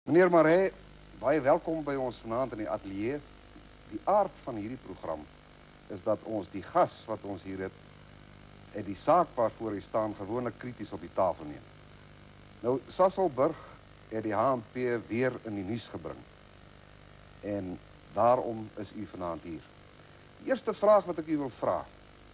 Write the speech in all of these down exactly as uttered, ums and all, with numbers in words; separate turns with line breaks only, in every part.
Meneer Marais, baie welkom by ons vanaand in die ateljee. Die aard van hierdie program is dat ons die gas wat ons hier het en die saak waarvoor hy staan gewoonlik krities op die tafel neem. Nou, Sasolburg het die H N P weer in die nuus gebring. En daarom is u vanaand hier. Die eerste vraag wat ek u wil vra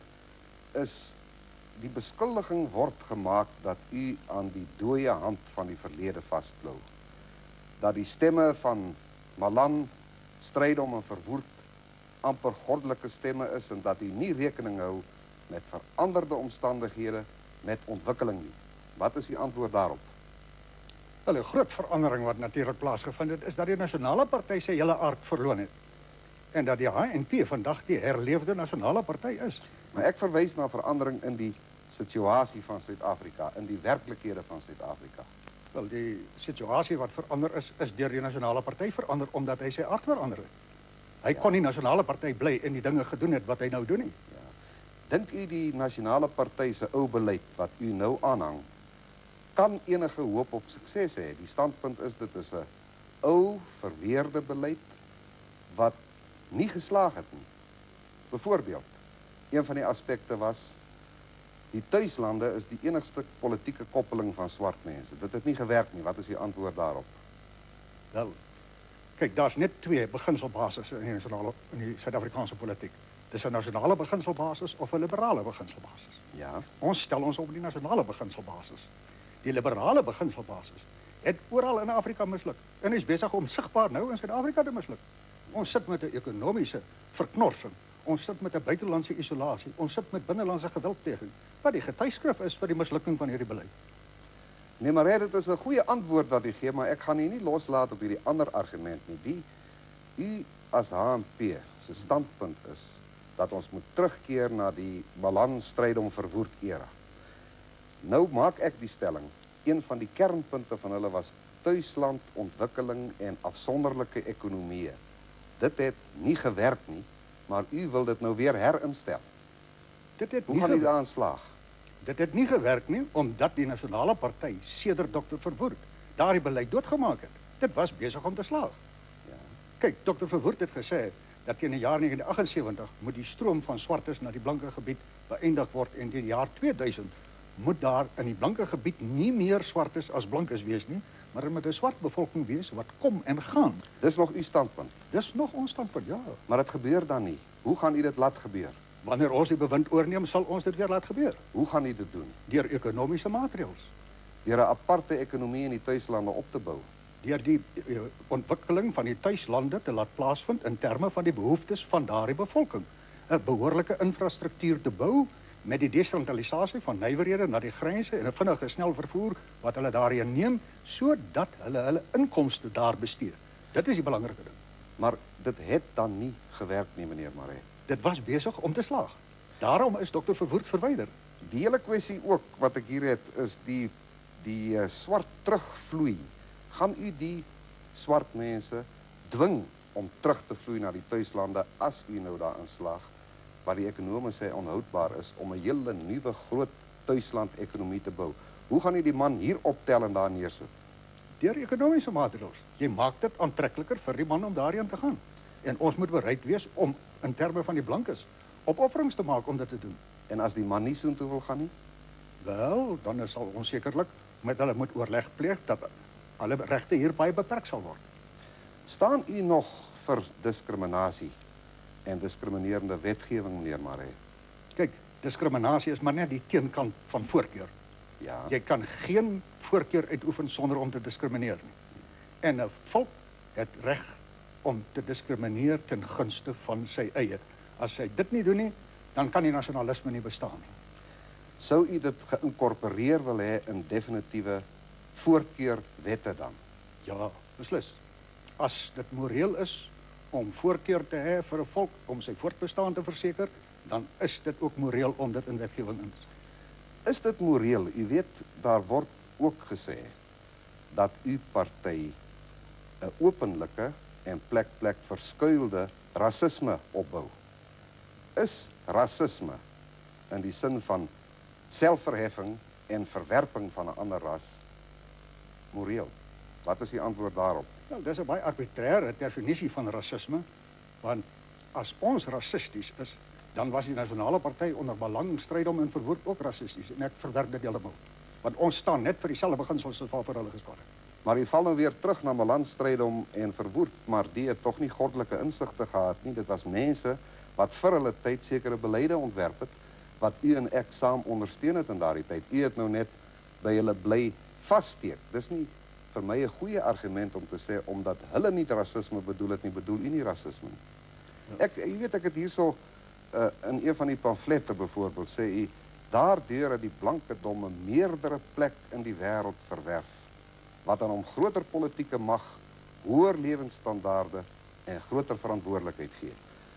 is, die beskuldiging word gemaak dat u aan die dooie hand van die verlede vastklou. Dat die stemme van Malan, Strydom en Verwoerd amper goddelike stemme is en dat u nie rekening hou met veranderde omstandighede, met ontwikkeling nie. Wat is die antwoord daarop?
Wel, 'n groot verandering wat natuurlik plaasgevind het, is dat die Nasionale Party sy hele aard verloon het. En dat die H N P vandag die herleefde Nasionale Party is.
Maar ek verwys na verandering in die situasie van Suid-Afrika, in die werklikhede van Suid-Afrika.
Wel, die situasie wat verander is, is deur die Nasionale Party verander, omdat hy sy aard verander het. Hy
Ja.
kon nie Nasionale Party bly en die dinge gedoen het wat hy nou doen nie.
Ja. Dink u die Nasionale Party se ou beleid wat u nou aanhang, kan enige hoop op sukses hê? Die standpunt is dit is 'n ou, verweerde beleid wat nie geslaag het nie. Byvoorbeeld, een van die aspekte was, die tuislande is die enigste politieke koppeling van swart mense. Dit het nie gewerk nie. Wat is die antwoord daarop?
Wel, kyk, daar's net twee beginselbasis in die nasionale in die Suid-Afrikaanse politiek. Dis 'n nasionale beginselbasis of 'n liberale beginselbasis.
Ja.
Ons stel ons op die nasionale beginselbasis. Die liberale beginselbasis het oral in Afrika misluk. En is besig om sigbaar nou in Suid-Afrika te misluk. Ons sit met 'n ekonomiese verknorsing. Ons sit met 'n buitelandse isolasie. Ons sit met binnelandse geweldpleging. Wat die getuigskrif is vir die mislukking van hierdie beleid.
Nee, maar dit is 'n goeie antwoord wat u gee, maar ek gaan u nie loslaat op hierdie ander argument nie. Die u as H N P se standpunt is dat ons moet terugkeer na die Malan, Strydom, Verwoerd era. Nou maak ek die stelling, een van die kernpunte van hulle was tuisland, ontwikkeling en afsonderlike ekonomieë. Dit het nie gewerk nie, maar u wil dit nou weer herinstel.
Dit het
Hoe
nie
gaan u
gewerk.
daaraan slaag?
Dit het nie gewerk nie, omdat die Nasionale Party sedert dokter Verwoerd daardie beleid doodgemaak het. Dit was besig om te slaag.
Ja.
Kyk, dokter Verwoerd het gesê dat teen die jaar negentien agtensewentig moet die stroom van swartes na die blanke gebied beëindig word en teen die jaar tweeduisend moet daar in die blanke gebied nie meer swartes as blankes wees nie, maar er moet 'n swart bevolking wees wat kom en gaan.
Dis nog uw standpunt,
Dis nog ons standpunt, ja.
maar dit gebeur dan nie. Hoe gaan u dit laat gebeur?
Wanneer ons die bewind oorneem, sal ons dit weer laat gebeur.
Hoe gaan u dit doen?
Deur ekonomiese maatreëls.
Deur 'n aparte ekonomie in die tuislande op te bou.
Deur die uh, ontwikkeling van die tuislande te laat plaasvind in terme van die behoeftes van daardie bevolking. 'n Behoorlike infrastruktuur te bou met die desentralisasie van nywerhede na die grense en 'n vinnige snel vervoer wat hulle daarheen neem, sodat hulle hulle inkomste daar bestee. Dit is die belangrike ding.
Maar dit het dan nie gewerk nie, meneer Marais.
Dit was besig om te slaag. Daarom is dokter Verwoerd verwyder.
Die hele kwessie ook wat ek hier het is die die uh, swart terugvloei. Gaan u die swart mense dwing om terug te vloei na die tuislande as u nou daarin slaag, waar die ekonome sê onhoudbaar is om 'n hele nuwe groot tuisland ekonomie te bou? Hoe gaan u die man hier optel en daar neersit?
Deur ekonomiese maatreëls. Jy maak dit aantrekliker vir die man om daarheen te gaan. En ons moet bereid wees om in terme van die blankes opofferings te maak om dit te doen.
En as die man nie soontoe wil gaan nie?
Wel, dan sal ons sekerlik met hulle moet oorleg pleeg dat alle regte hier baie beperk sal word.
Staan u nog vir diskriminasie en diskriminerende wetgewing, meneer Marais?
Kyk, diskriminasie is maar net die teenkant van voorkeur.
Ja.
Jy kan geen voorkeur uitoefen sonder om te diskrimineer nie. En 'n volk het reg om te diskrimineer ten gunste van sy eie. As hy dit nie doen nie, dan kan die nasionalisme nie bestaan nie.
Sou u dit geïnkorporeer wil hê in definitiewe voorkeurwette dan?
Ja, beslis. As dit moreel is om voorkeur te hê vir 'n volk om sy voortbestaan te verseker, dan is dit ook moreel om dit in wetgewing in te sit.
Is dit moreel? U weet, daar word ook gesê dat uw party 'n openlike en plek plek verskuilde rasisme opbou. Is rasisme in die sin van selfverheffing en verwerping van 'n ander ras moreel? Wat is die antwoord daarop?
Wel, dis 'n baie arbitreëre definisie van rasisme, want as ons rassisties is, dan was die Nasionale Party onder Belangstrydom en Verwoerd ook rassisties, en ek verwerp dit heeltemal. Want ons staan net vir dieselfde beginsels as waarvoor hulle gestaan het.
Maar u val nou weer terug na Melanstrydom en Verwoerd, maar die het tog nie goddelike insigte gehad nie. Dit was mense wat vir hulle tyd sekere beleide ontwerp het, wat u en ek saam ondersteun het in daardie tyd. U het nou net by hulle bly vassteek. Dis nie vir my 'n goeie argument om te sê, omdat hulle nie rasisme bedoel het nie, bedoel u nie rasisme nie. Ek, jy weet, ek het hierso uh, in een van die pamflette byvoorbeeld sê u, daardeur het die blanke domme meerdere plek in die wêreld verwerf, wat aan hom groter politieke mag, hoër lewensstandaarde en groter verantwoordelikheid gee.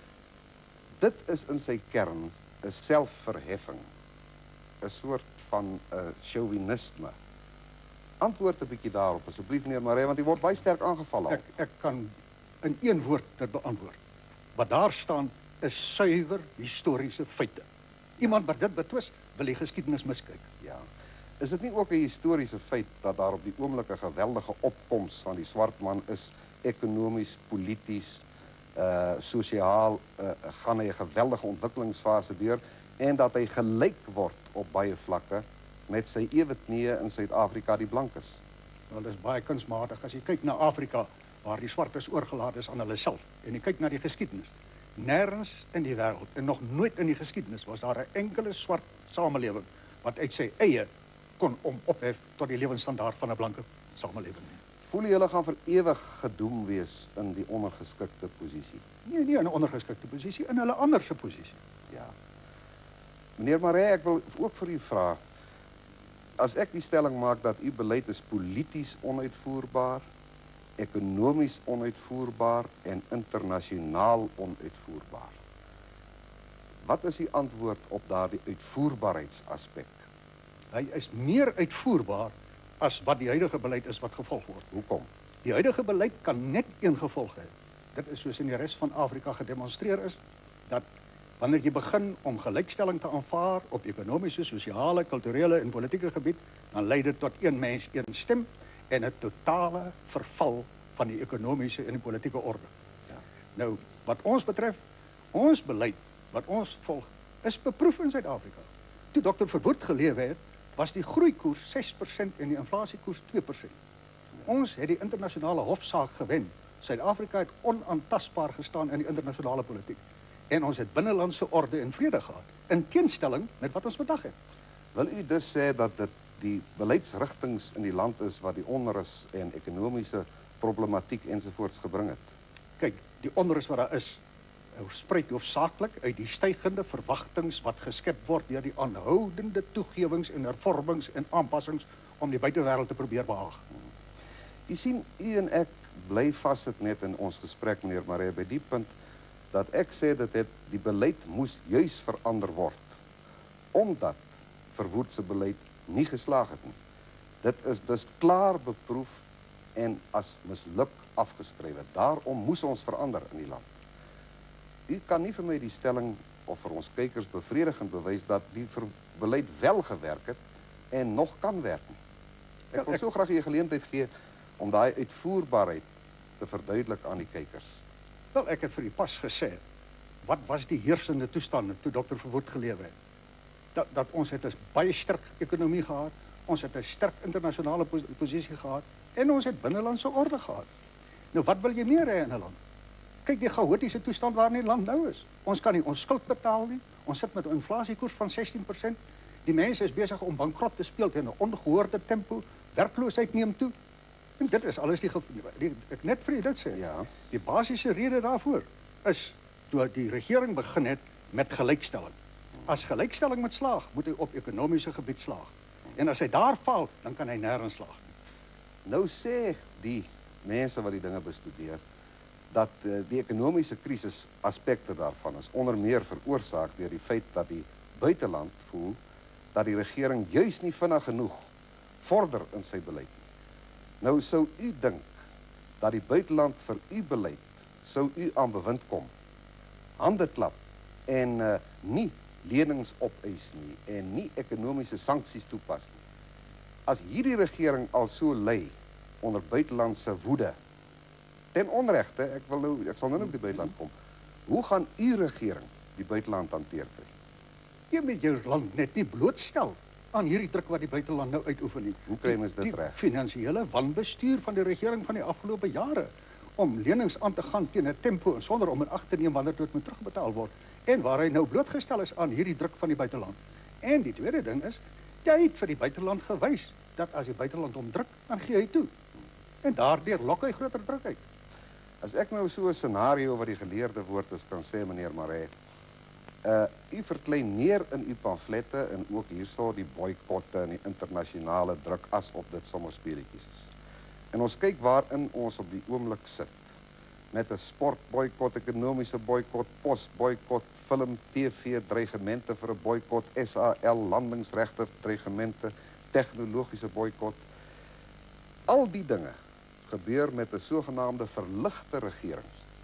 Dit is in sy kern 'n selfverheffing, 'n soort van uh, chauvinisme. Antwoord 'n bietjie daarop asseblief meneer Maree, want u word baie sterk aangeval al.
Ek ek kan in een woord dit beantwoord. Wat daar staan is suiwer historiese feite. Iemand wat dit betwis, wil die geskiedenis miskyk.
Ja. Is dit nie ook 'n historiese feit dat daar op die oomblik 'n geweldige opkoms van die swart man is, ekonomies, polities, uh sosiaal, uh, gaan hy 'n geweldige ontwikkelingsfase deur en dat hy gelyk word op baie vlakke met sy ewetnieë in Suid-Afrika die blankes?
Wel, dit is baie kunsmatig. As jy kyk na Afrika, waar die swartes oorgelaat is aan hulle self, en jy kyk na die geskiedenis, nêrens in die wêreld en nog nooit in die geskiedenis was daar 'n enkele swart samelewing wat uit sy eie kon om ophef tot die lewensstandaard van 'n blanke samelewing.
Voel jy hulle gaan vir ewig gedoem wees in die ondergeskikte posisie?
Nee, nie in 'n ondergeskikte posisie, in hulle anderse posisie.
Ja. Meneer Maree, ek wil ook vir u vra, as ek die stelling maak dat u beleid is polities onuitvoerbaar, ekonomies onuitvoerbaar en internasionaal onuitvoerbaar, wat is die antwoord op daardie uitvoerbaarheidsaspek?
Hy is meer uitvoerbaar as wat die huidige beleid is wat gevolg word.
Hoekom?
Die huidige beleid kan net een gevolg hê. Dit is soos in die res van Afrika gedemonstreer is, dat wanneer jy begin om gelykstelling te aanvaar op ekonomiese, sosiale, kulturele en politieke gebied, dan lei dit tot een mens, een stem en 'n totale verval van die ekonomiese en die politieke orde.
Ja.
Nou, wat ons betref, ons beleid wat ons volg, is beproef in Suid-Afrika. Toe dokter Verwoerd gelewe het, was die groeikoers ses persent en die inflasiekoers twee persent. Ons het die internasionale hofsaak gewen. Suid-Afrika het onaantastbaar gestaan in die internasionale politiek. En ons het binnelandse orde en vrede gehad, in teenstelling met wat ons vandag het.
Wil u dus sê dat dit die beleidsrigtings in die land is wat die onrus en ekonomiese problematiek ensovoorts gebring het?
Kyk, die onrus wat daar is, spruit hoofsaaklik uit die stygende verwagtings wat geskep word deur die aanhoudende toegewings en hervormings en aanpassings om die buitewêreld te probeer behaag.
U sien, u en ek bly vassit net in ons gesprek, meneer Maree, by die punt dat ek sê dat het, die beleid moes juis verander word, omdat Verwoerd se beleid nie geslaag het nie. Dit is dus klaar beproef en as misluk afgeskrywe. Daarom moes ons verander in die land. U kan nie vir my die stelling of vir ons kykers bevredigend bewys dat die beleid wel gewerk het en nog kan werk nie. Ek wil so graag u 'n geleentheid gee om daai uitvoerbaarheid te verduidelik aan die kykers.
Wel, ek het vir u pas gesê, wat was die heersende toestande toe dokter Verwoerd gelewe het? Dat, dat ons het 'n baie sterk ekonomie gehad, ons het 'n sterk internasionale pos posisie gehad en ons het binnelandse orde gehad. Nou, wat wil jy meer hê in 'n land? Kyk die chaotiese toestand waarin die land nou is. Ons kan nie ons skuld betaal nie. Ons sit met 'n inflasiekoers van sestien persent. Die mense is besig om bankrot te speel teen 'n ongehoorde tempo. Werkloosheid neem toe. En dit is alles die, die ek net vir u dit sê.
Ja.
Die basiese rede daarvoor is toe die regering begin het met gelykstelling. As gelykstelling moet slaag, moet hy op ekonomiese gebied slaag. En as hy daar faal, dan kan hy nêrens slaag nie.
Nou sê die mense wat die dinge bestudeer dat uh, die ekonomiese krisis aspekte daarvan is onder meer veroorsaak deur die feit dat die buiteland voel dat die regering juis nie vinnig genoeg vorder in sy beleid nie. Nou sou u dink dat die buiteland vir u beleid sou u aan bewind kom, hande klap en uh, nie lenings opeis nie en nie ekonomiese sanksies toepas nie. As hierdie regering al so lei onder buitelandse woede. Ten onregte, ek wil nou ek sal nou op die buiteland kom. Hoe gaan u regering die buiteland hanteer kry?
Jy moet jou land net nie blootstel aan hierdie druk wat die buiteland nou uitoefen nie.
Hoe kry mens dit
Die
reg?
finansiële wanbestuur van die regering van die afgelope jare om lenings aan te gaan teen 'n tempo en sonder om in ag te neem wanneer dit moet terugbetaal word en waar hy nou blootgestel is aan hierdie druk van die buiteland. En die tweede ding is, jy het vir die buiteland gewys dat as die buiteland hom druk, dan gee hy toe. En daardeur lok hy groter druk uit.
As ek nou so 'n scenario wat die geleerde woord is kan sê, meneer Maree, uh u verklein neer in u pamflette en ook hierso die boikotte en die internasionale druk asof dit sommer speletjies is. En ons kyk waarin ons op die oomblik sit. Met 'n sportboikot, ekonomiese boikot, posboikot, film, T V, dreigemente vir 'n boikot, S A L, landingsregte dreigemente, tegnologiese boikot. Al die dinge gebeur met 'n sogenaamde verligte regering.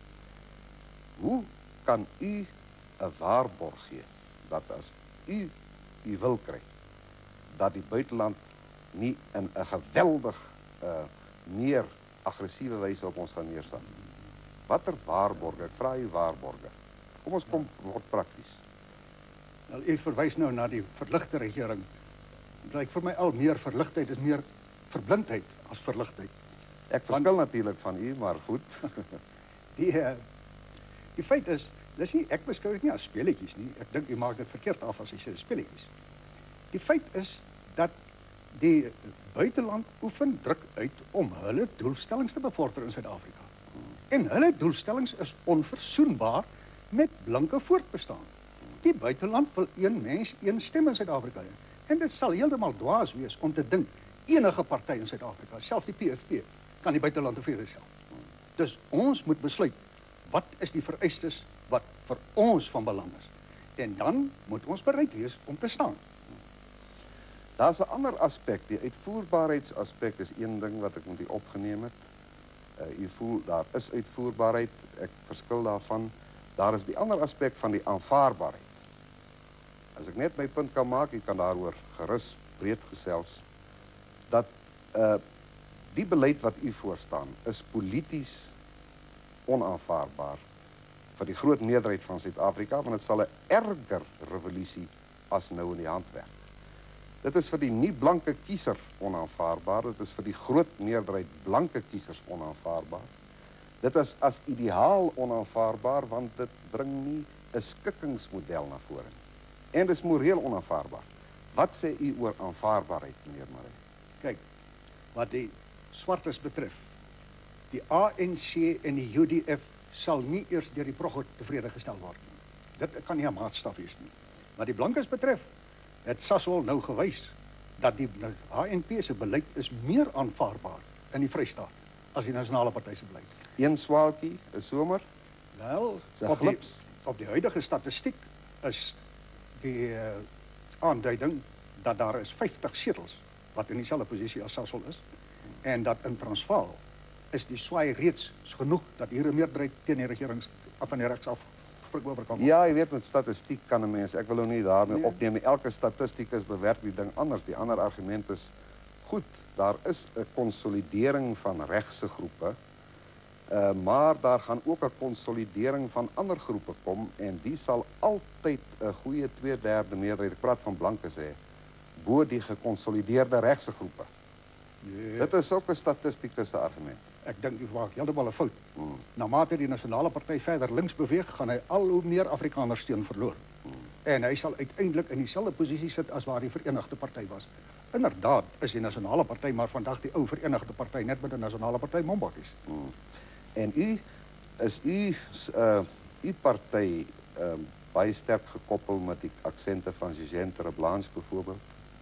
Hoe kan u 'n waarborg gee dat as u u wil kry, dat die buiteland nie in 'n geweldig uh, meer aggressiewe wyse op ons gaan neersit? Watter waarborge? Ek vra u waarborge. Kom ons kom word prakties.
Wel, u verwys nou na die verligte regering. Dit lyk vir my al meer verligtheid is meer verblindheid as verligtheid.
Ek verskil natuurlik van u, maar goed.
Die uh, die feit is, dis nie ek beskou dit nie as speletjies nie. Ek dink u maak dit verkeerd af as jy sê speletjies. Die feit is dat die buiteland oefen druk uit om hulle doelstellings te bevorder in Suid-Afrika. En hulle doelstellings is onverzoenbaar met blanke voortbestaan. Die buiteland wil een mens, een stem in Suid-Afrika hê. En dit sal heeltemal dwaas wees om te dink enige party in Suid-Afrika, selfs die P F P, kan die buiteland tevrede stel. Dus ons moet besluit wat is die vereistes wat vir ons van belang is. En dan moet ons bereid wees om te staan.
Daar's 'n ander aspek, die uitvoerbaarheidsaspek is een ding wat ek met u opgeneem het. Uh, u voel daar is uitvoerbaarheid, ek verskil daarvan. Daar is die ander aspek van die aanvaarbaarheid. As ek net my punt kan maak, ek kan daaroor gerus breed gesels, dat uh, die beleid wat u voorstaan is polities onaanvaarbaar vir die groot meerderheid van Suid-Afrika, want dit sal 'n erger revolusie as nou in die hand werk. Dit is vir die nie-blanke kiezer onaanvaarbaar, dit is vir die groot meerderheid blanke kiesers onaanvaarbaar. Dit is as ideaal onaanvaarbaar, want dit bring nie 'n skikkingsmodel na vore nie. En dit is moreel onaanvaarbaar. Wat sê u oor aanvaarbaarheid, meneer Maree?
Kyk, wat die swartes betref, die A N C en die U D F sal nie eers deur die progge tevrede gestel word nie. Dit kan nie 'n maatstaf wees nie. Wat die blankes betref, het Sasol nou gewys dat die H N P se beleid is meer aanvaarbaar in die Vrystaat as die nasionale party se beleid.
Een swaaltjie, 'n somer,
Wel,
Dis
op die,
glips.
op die huidige statistiek is die uh, aanduiding dat daar is vyftig setels wat in dieselfde posisie as Sasol is en dat in Transvaal is die swaai reeds genoeg dat hier 'n meerderheid teen die regerings af van die regs af oor kan.
Ja, jy weet met statistiek kan 'n mens, ek wil nou nie daarmee
Nee.
opneem nie. Elke statistikus bewerk die ding anders. Die ander argument is goed, daar is 'n konsolidering van regse groepe. Uh, maar daar gaan ook 'n konsolidering van ander groepe kom en die sal altyd 'n goeie twee derde meerderheid, ek praat van blankes hè, bo die gekonsolideerde regse groepe.
Nee,
Dit is ook 'n statistikus se argument.
ek dink u maak heeltemal 'n fout.
Hmm.
Naarmate die nasionale party verder links beweeg, gaan hy al hoe meer Afrikaners steun verloor.
Hmm.
En hy sal uiteindelik in dieselfde posisie sit as waar die Verenigde Party was. Inderdaad is die nasionale party maar vandag die ou Verenigde Party net met 'n nasionale party mombakkies.
Hmm. En u, is u, uh, u party uh, baie sterk gekoppel met die aksente van Jean Blanche byvoorbeeld?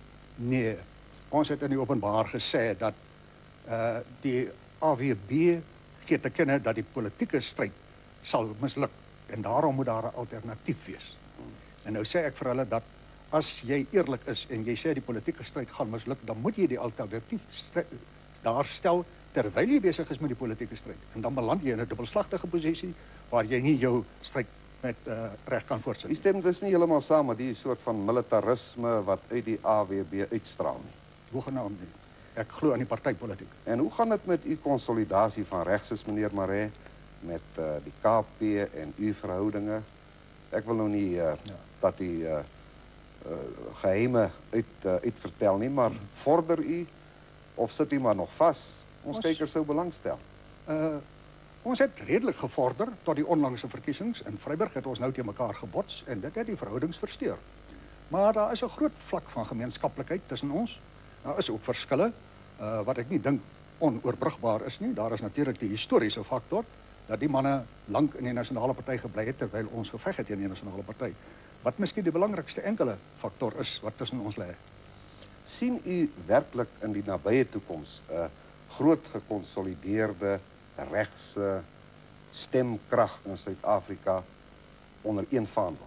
Nee, ons het in die openbaar gesê dat uh, die A W B gee te kenne dat die politieke stryd sal misluk en daarom moet daar 'n alternatief wees. En nou sê ek vir hulle dat as jy eerlik is en jy sê die politieke stryd gaan misluk, dan moet jy die alternatief stry- daar stel terwyl jy besig is met die politieke stryd. En dan beland jy in 'n dubbelslagtige posisie waar jy nie jou stryd met uh, reg kan voortsit
U
nie.
stem dus nie heeltemal saam met die soort van militarisme wat uit die A W B uitstraal nie.
Hoegenaamd nie. Ek glo aan die partytetiek.
En hoe gaan dit met u konsolidasie van regses, meneer Maree, met uh, die K P en u verhoudinge? Ek wil nou nie uh, ja. dat u uh, uh, geheime uit, uh, uitvertel nie, maar vorder u of sit u maar nog vas? Ons, ons kykers sou belangstel.
Uh, ons het redelik gevorder tot die onlangse verkiesings. In Vryburg het ons nou teen mekaar gebots en dit het die verhoudings versteur. Maar daar is 'n groot vlak van gemeenskaplikheid tussen ons. Daar is ook verskille uh, wat ek nie dink onoorbrugbaar is nie. Daar is natuurlik die historiese faktor dat die manne lank in die Nasionale Party gebly het terwyl ons geveg het teen die Nasionale Party. Wat miskien die belangrikste enkele faktor is wat tussen ons lê.
Sien u werklik in die nabye toekoms 'n uh, groot gekonsolideerde regse stemkrag in Suid-Afrika onder een vaandel?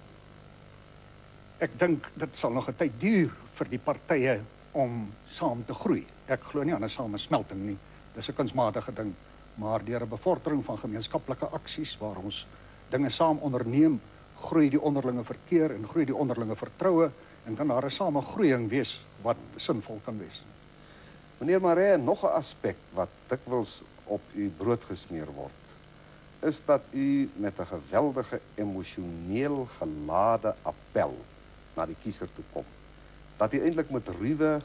Ek dink dit sal nog 'n tyd duur vir die partye om saam te groei. Ek glo nie aan 'n samesmelting nie. Dis 'n kunsmatige ding, maar deur 'n bevordering van gemeenskaplike aksies waar ons dinge saam onderneem, groei die onderlinge verkeer en groei die onderlinge vertroue en kan daar 'n samegroeiing wees wat sinvol kan wees.
Meneer Maree, nog 'n aspek wat dikwels op u brood gesmeer word, is dat u met 'n geweldige emosioneel gelade appel na die kiezer toe kom. Dat u eintlik met ruwe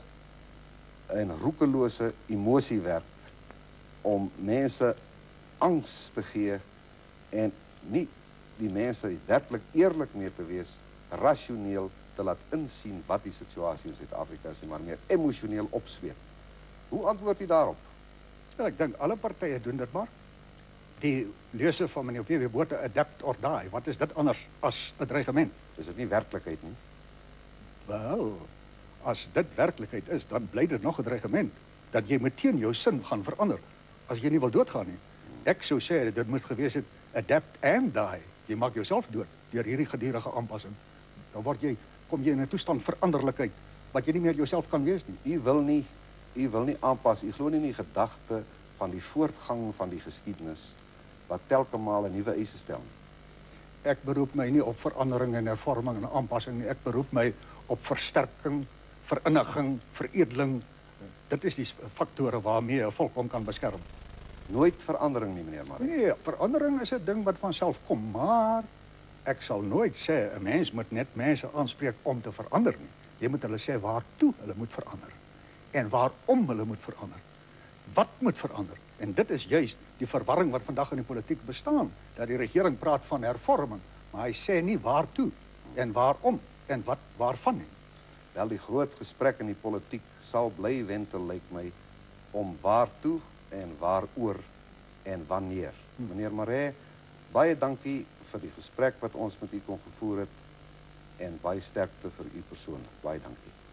en roekelose emosie werk om mense angs te gee en nie die mense werklik eerlik mee te wees, rasioneel te laat insien wat die situasie in Suid-Afrika is, maar meer emosioneel opsweep. Hoe antwoord u daarop?
Ja, ek dink alle partye doen dit maar. Die lese van meneer P W Botha, adapt or die, wat is dit anders as 'n dreigement?
Is dit nie werklikheid nie?
Wel, as dit werklikheid is, dan bly dit nog 'n dreigement dat jy meteen jou sin gaan verander as jy nie wil doodgaan nie. Ek sou sê dit moet gewees het adapt and die. Jy maak jouself dood deur hierdie gedurende aanpassing. Dan word jy kom jy in 'n toestand veranderlikheid wat jy nie meer jouself kan wees nie.
U wil nie u wil nie aanpas. U glo nie in die gedagte van die voortgang van die geskiedenis wat telke male nuwe eise stel.
Ek beroep my nie op verandering en hervorming en aanpassing nie. Ek beroep my op versterking, verinniging, veredeling. Dit is die faktore waarmee 'n volk hom kan beskerm.
Nooit verandering nie, meneer Maree.
Nee, verandering is 'n ding wat van self kom, maar ek sal nooit sê 'n mens moet net mense aanspreek om te verander nie. Jy moet hulle sê waartoe hulle moet verander en waarom hulle moet verander. Wat moet verander? En dit is juist die verwarring wat vandag in die politiek bestaan, dat die regering praat van hervorming, maar hy sê nie waartoe en waarom en wat waarvan nie.
Wel, die groot gesprek in die politiek sal bly wentel, lyk my, om waartoe en waaroor en wanneer. Hmm. Meneer Maree, baie dankie vir die gesprek wat ons met u kon gevoer het en baie sterkte vir u persoonlik. Baie dankie.